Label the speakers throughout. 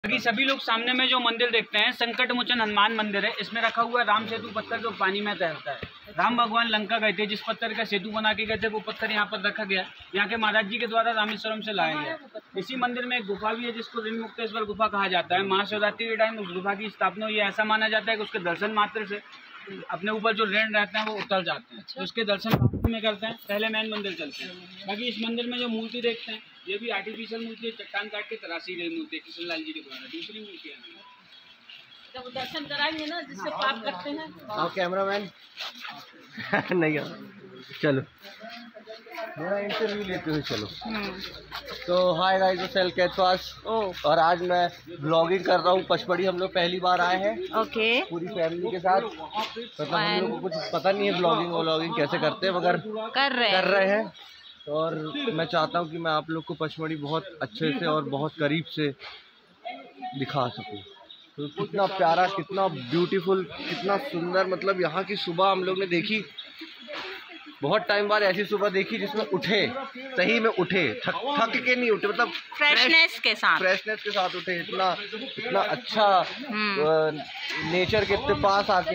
Speaker 1: बाकी सभी लोग सामने में जो मंदिर देखते हैं संकट मोचन हनुमान मंदिर है। इसमें रखा हुआ राम सेतु पत्थर जो पानी में तैरता है। राम भगवान लंका गए थे, जिस पत्थर का सेतु बना के गए थे वो पत्थर यहाँ पर रखा गया। यहाँ के महाराज जी के द्वारा रामेश्वरम से लाया गया। इसी मंदिर में एक गुफा भी है जिसको ऋण मुक्तेश्वर गुफा कहा जाता है। महाशिवरात्रि के टाइम उस गुफा की स्थापना हुई है। ऐसा माना जाता है कि उसके दर्शन मात्र से अपने ऊपर जो ऋण रहते हैं वो उतर जाते हैं। तो उसके दर्शन में करते हैं, पहले मेन मंदिर चलते हैं। बाकी इस मंदिर में जो मूर्ति देखते हैं ये भी आर्टिफिशियल मूर्ति है, चट्टान काट के तराशी गई मूर्ति है कृष्णलाल जी के द्वारा। दूसरी मूर्ति है
Speaker 2: जब दर्शन कराएंगे ना जिससे पाप करते हैं।
Speaker 3: हाँ कैमरामैन नहीं आ चलो मेरा इंटरव्यू लेते हुए चलो। तो हाय गाइस, सेल कैथवास और आज मैं ब्लॉगिंग कर रहा हूँ। पचमढ़ी हम लोग पहली बार आए हैं।
Speaker 2: ओके।
Speaker 3: पूरी फैमिली के साथ। मतलब हम लोग को कुछ पता नहीं है ब्लॉगिंग कैसे करते हैं, मगर कर रहे हैं। और मैं चाहता हूँ कि मैं आप लोग को पचमढ़ी बहुत अच्छे से और बहुत करीब से दिखा सकूँ। तो कितना प्यारा, कितना ब्यूटीफुल, कितना सुंदर। मतलब यहाँ की सुबह हम लोग ने देखी, बहुत टाइम बाद ऐसी सुबह देखी जिसमें उठे, सही में उठे, थक के नहीं उठे, मतलब फ्रेशनेस के साथ उठे। इतना अच्छा नेचर के इतने पास आके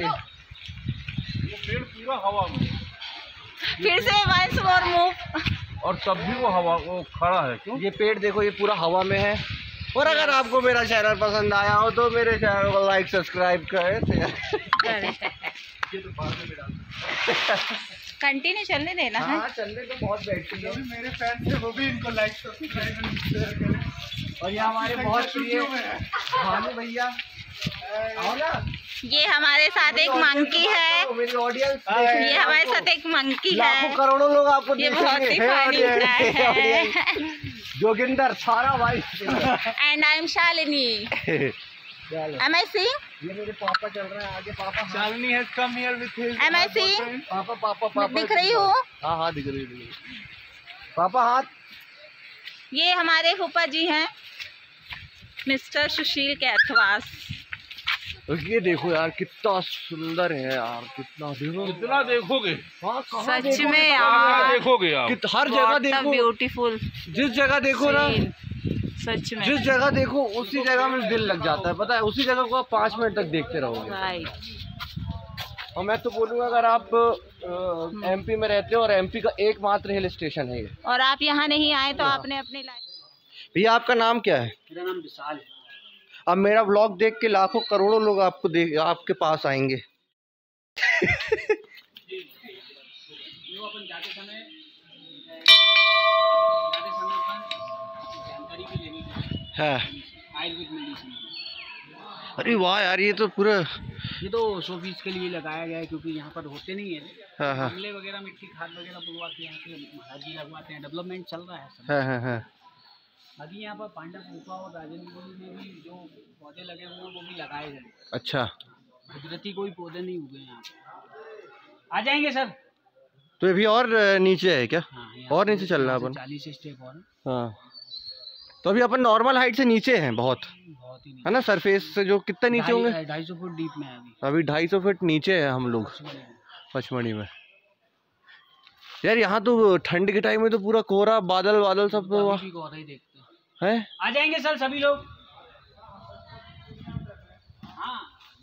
Speaker 4: पूरा हवा में
Speaker 2: फिर से वंस मोर मूव, और
Speaker 4: तब भी वो खड़ा है। क्यों?
Speaker 3: ये पेड़ देखो, ये पूरा हवा में है। और अगर आपको मेरा चैनल पसंद आया हो तो मेरे चैनल को लाइक सब्सक्राइब करें।
Speaker 2: कंटिन्यू चलने देना है।
Speaker 3: हाँ चलने तो बहुत बैठती है।
Speaker 4: मेरे फैन थे वो भी इनको लाइक सब्सक्राइब शेयर करें।
Speaker 3: और ये हमारे बहुत प्रिय भानु भैया आओ ना।
Speaker 2: ये हमारे साथ एक मंकी है,
Speaker 3: मेरी ऑडियंस।
Speaker 2: ये हमारे साथ एक मंकी है।
Speaker 3: लाखों करोड़ों लोग आपको
Speaker 2: ये बहुत ही फनी है।
Speaker 3: जोगिंदर सारा भाई।
Speaker 2: And I am Shalini. Am I seeing?
Speaker 3: ये मेरे पापा चल रहे हैं आगे। पापा
Speaker 4: Shalini has come here with his
Speaker 2: Am I seeing?
Speaker 3: पापा
Speaker 2: दिख रही हूँ?
Speaker 3: हाँ दिख रही। पापा हाथ।
Speaker 2: ये हमारे फूफा जी हैं, मिस्टर सुशील कैथवास।
Speaker 3: ये देखो यार कितना सुंदर है यार, कितना देखो,
Speaker 4: कितना देखोगे।
Speaker 3: हाँ
Speaker 2: सच में यार
Speaker 4: देखोगे आप,
Speaker 3: हर जगह देखो,
Speaker 2: ब्यूटीफुल।
Speaker 3: जिस जगह देखो ना,
Speaker 2: सच में
Speaker 3: जिस जगह देखो उसी जगह में दिल लग जाता है। पता है, उसी जगह को आप 5 मिनट तक देखते रहोगे।
Speaker 2: राइट।
Speaker 3: और मैं तो बोलूँगा अगर आप एमपी में रहते हो और एमपी का एकमात्र हिल स्टेशन है ये,
Speaker 2: और आप यहाँ नहीं आए तो आपने अपनी लाइफ।
Speaker 3: भैया आपका नाम क्या है?
Speaker 1: मेरा नाम विशाल है।
Speaker 3: अब मेरा व्लॉग देख के लाखों करोड़ों लोग आपके पास आएंगे।
Speaker 1: अपन जाते समय जानकारी भी लेनी है आयुर्वेद मेडिसिन।
Speaker 3: अरे वाह यार, ये तो पूरा,
Speaker 1: ये तो शो पीस के लिए लगाया गया है क्योंकि यहाँ पर होते नहीं है।
Speaker 3: हाँ।
Speaker 1: गमले वगैरह मिट्टी खाद वगैरह बुलवा के यहाँ पे महाराज जी लगवाते हैं। डेवलपमेंट चल रहा है सब।
Speaker 3: हाँ।
Speaker 1: बाकी यहाँ पर पांडव गुफा और राजेंद्र में भी जो पौधे लगे हुए हैं वो भी लगाए गए।
Speaker 3: अच्छा,
Speaker 1: कुदरती कोई पौधे नहीं उगे यहाँ पे। आ जाएंगे सर।
Speaker 3: तो ये भी और नीचे है क्या?
Speaker 1: हाँ,
Speaker 3: और नीचे चलना अपन?
Speaker 1: 40 स्टेप और।
Speaker 3: हाँ, तो अभी अपन नॉर्मल हाइट से नीचे हैं बहुत
Speaker 1: ही
Speaker 3: है ना? सरफेस से जो कितना नीचे होंगे?
Speaker 1: 250 फुट डीप में है
Speaker 3: अभी 250 फुट नीचे है हम लोग पचमढ़ी में। यार यहाँ तो ठंड के टाइम में तो पूरा कोहरा, बादल सब
Speaker 1: कोहरा ही देखते हैं। आ जाएंगे सर सभी लोग। हाँ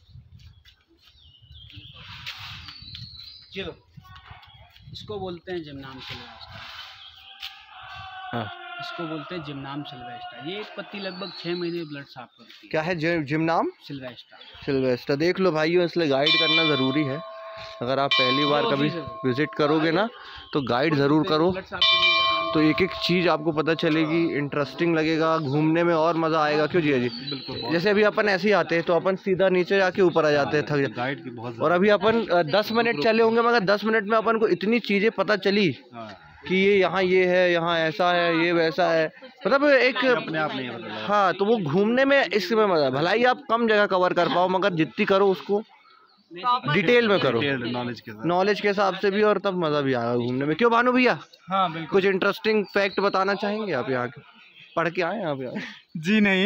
Speaker 1: चलो, इसको बोलते हैं जिम्नाम सिल्वेस्टर।
Speaker 3: हाँ।
Speaker 1: इसको बोलते हैं जिम्नाम सिल्वेस्टर। ये एक पत्ती लगभग 6 महीने ब्लड साफ करती है।
Speaker 3: क्या है जिम्नाम सिल्वेस्टर? देख लो भाइयों, इसलिए गाइड करना ज़रूरी है। अगर आप पहली बार कभी विजिट करोगे ना तो गाइड ज़रूर करो, तो एक एक चीज़ आपको पता चलेगी, इंटरेस्टिंग लगेगा, घूमने में और मज़ा आएगा। क्यों जी? बिल्कुल। जैसे अभी अपन ऐसे ही आते हैं तो अपन सीधा नीचे जाके ऊपर आ जाते हैं, थक गाइड की बहुत। और अभी अपन 10 मिनट चले होंगे, मगर 10 मिनट में अपन को इतनी चीज़ें पता चली कि ये यहाँ ये है, यहाँ ऐसा है, ये वैसा है। मतलब एक अपने आप नहीं है। हाँ, तो वो घूमने में इसमें मज़ा। भला ही आप कम जगह कवर कर पाओ, मगर जितनी करो उसको डिटेल में करो, नॉलेज के हिसाब से भी, और तब मज़ा भी आएगा घूमने में। क्यों भानु भैया?
Speaker 4: हाँ बिल्कुल।
Speaker 3: कुछ इंटरेस्टिंग फैक्ट बताना चाहेंगे आप? यहाँ के पढ़ के आए यहाँ पे?
Speaker 4: जी नहीं।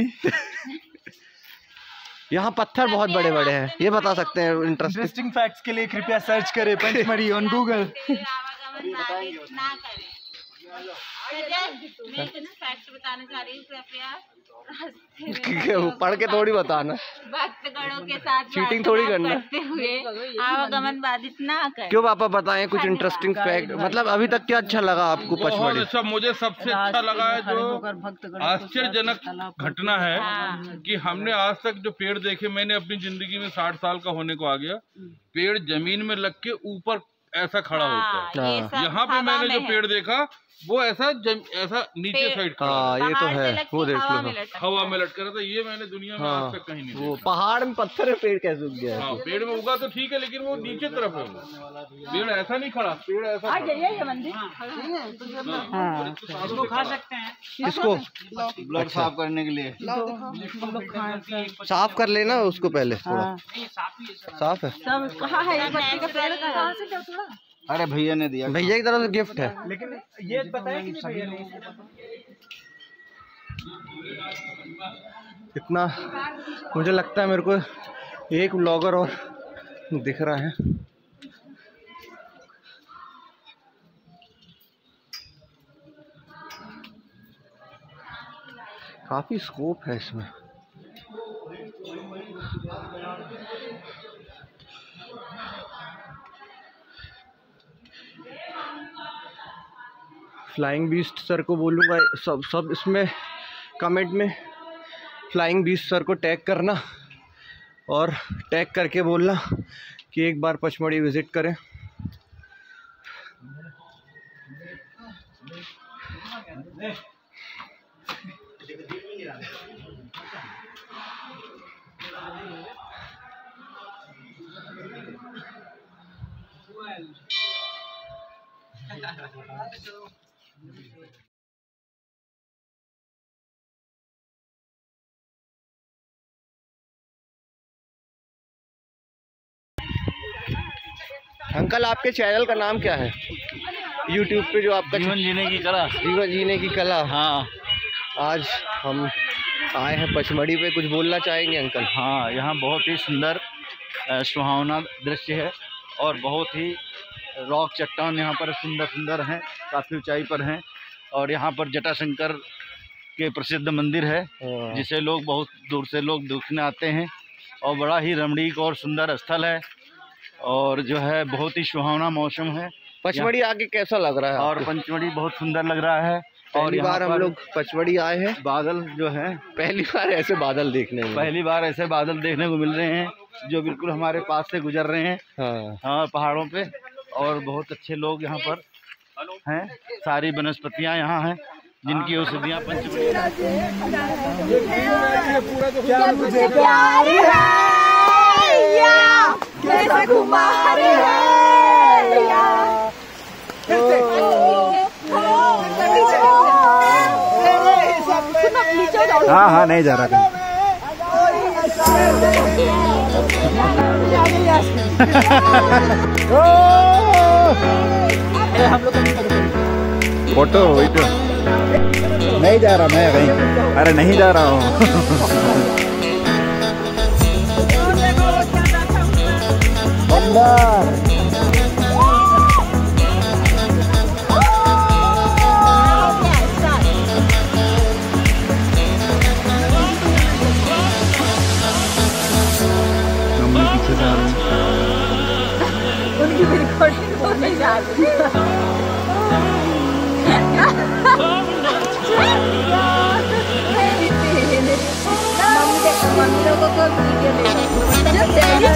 Speaker 3: यहाँ पत्थर बहुत बड़े बड़े हैं, ये बता सकते हैं।
Speaker 4: इंटरेस्टिंग फैक्ट्स के लिए कृपया सर्च करें पचमढ़ी ऑन गूगल।
Speaker 2: मैं फैक्ट बताना चाह रही हूँ कृपया
Speaker 3: पढ़ के थोड़ी बताना,
Speaker 2: भक्तगणों के साथ
Speaker 3: चीटिंग थोड़ी करना
Speaker 2: करते हुए आवागमन बाधित ना कर।
Speaker 3: क्यों पापा बताएं कुछ इंटरेस्टिंग फैक्ट, मतलब अभी तक क्या अच्छा लगा आपको पचमढ़ी?
Speaker 5: अच्छा, मुझे सबसे अच्छा लगा है जो आश्चर्यजनक घटना है कि हमने आज तक जो पेड़ देखे, मैंने अपनी जिंदगी में 60 साल का होने को आ गया, पेड़ जमीन में लग के ऊपर ऐसा खड़ा होता है। यहाँ पे मैंने जो पेड़ देखा वो ऐसा नीचे साइड खड़ा।
Speaker 3: हाँ ये तो है, वो देख लो
Speaker 5: हवा में लटका रहा था। ये मैंने दुनिया में आज तक कहीं नहीं
Speaker 3: वो पहाड़ में पत्थर में पेड़ कैसे उग गया?
Speaker 5: हाँ, पेड़ में उगा तो ठीक है, लेकिन वो नीचे तरफ है, पेड़ ऐसा नहीं खड़ा, पेड़ ऐसा
Speaker 1: इसको खा सकते हैं,
Speaker 3: इसको
Speaker 5: ब्लड साफ करने के लिए
Speaker 3: साफ कर लेना उसको पहले थोड़ा। साफ है।
Speaker 5: अरे भैया ने दिया,
Speaker 3: भैया की तरफ से गिफ्ट है।
Speaker 1: लेकिन ये बताया कि नहीं भैया ने?
Speaker 3: इतना मुझे लगता है मेरे को एक व्लॉगर और दिख रहा है। काफी स्कोप है इसमें। फ्लाइंग बीस्ट सर को बोलूँगा सब इसमें कमेंट में फ्लाइंग बीस्ट सर को टैग करना और टैग करके बोलना कि एक बार पचमढ़ी विज़िट करें। अंकल आपके चैनल का नाम क्या है यूट्यूब पे जो आपका?
Speaker 5: जीवन जीने की कला।
Speaker 3: जीवन जीने की कला।
Speaker 5: हाँ,
Speaker 3: आज हम आए हैं पचमढ़ी पे, कुछ बोलना चाहेंगे अंकल?
Speaker 5: हाँ, यहाँ बहुत ही सुंदर सुहावना दृश्य है और बहुत ही रॉक चट्टान यहाँ पर सुंदर हैं, काफ़ी ऊंचाई पर हैं। और यहाँ पर जटाशंकर के प्रसिद्ध मंदिर है जिसे लोग बहुत दूर से लोग देखने आते हैं और बड़ा ही रमणीक और सुंदर स्थल है और जो है बहुत ही सुहावना मौसम है।
Speaker 3: पचमढ़ी आके कैसा लग रहा है?
Speaker 5: और पचमढ़ी बहुत सुंदर लग रहा है। और
Speaker 3: पहली बार हम लोग पचमढ़ी आए हैं,
Speaker 5: बादल जो है
Speaker 3: पहली बार ऐसे बादल देखने में,
Speaker 5: पहली बार ऐसे बादल देखने को मिल रहे हैं जो बिल्कुल हमारे पास से गुजर रहे हैं। हाँ, पहाड़ों पे। और बहुत अच्छे लोग यहाँ पर हैं, सारी वनस्पतियाँ यहाँ हैं जिनकी औषधियाँ पंचमढ़ी।
Speaker 6: हाँ हाँ, नहीं जा रहा कहीं। फोटो वीडियो नहीं जा रहा मैं कहीं। अरे नहीं जा रहा हूँ।
Speaker 2: उनकी रिकॉर्डिंग होने जा रही है। मम्मी लोगों को वीडियो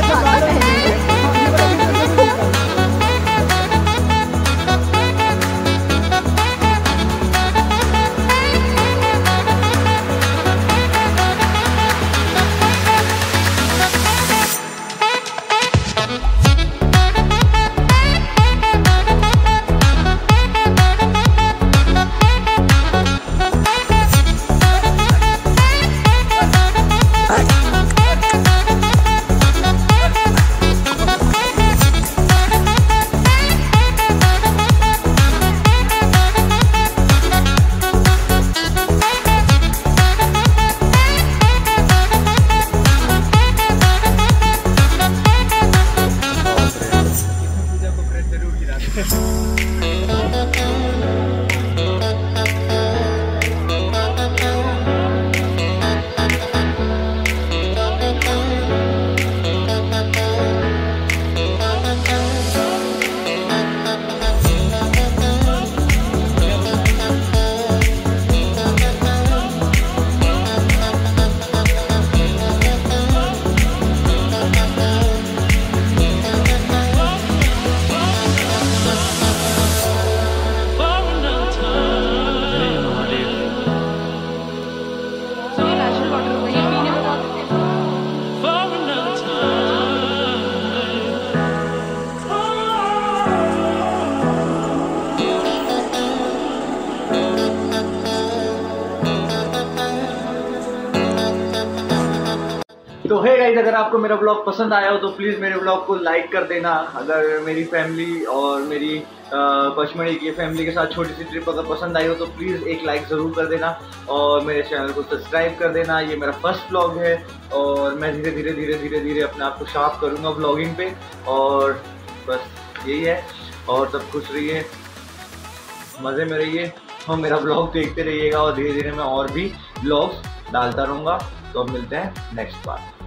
Speaker 3: तो है गाइस, अगर आपको मेरा ब्लॉग पसंद आया हो तो प्लीज़ मेरे ब्लॉग को लाइक कर देना। अगर मेरी फैमिली और मेरी पचमढ़ी की फैमिली के साथ छोटी सी ट्रिप अगर पसंद आई हो तो प्लीज़ एक लाइक ज़रूर कर देना और मेरे चैनल को सब्सक्राइब कर देना। ये मेरा फर्स्ट ब्लॉग है और मैं धीरे धीरे अपने आप को शार्प करूँगा ब्लॉगिंग पे, और बस यही है। और सब खुश रहिए, मज़े में रहिए और मेरा ब्लॉग देखते रहिएगा और धीरे धीरे मैं और भी ब्लॉग्स डालता रहूँगा। तो अब मिलते हैं नेक्स्ट बार।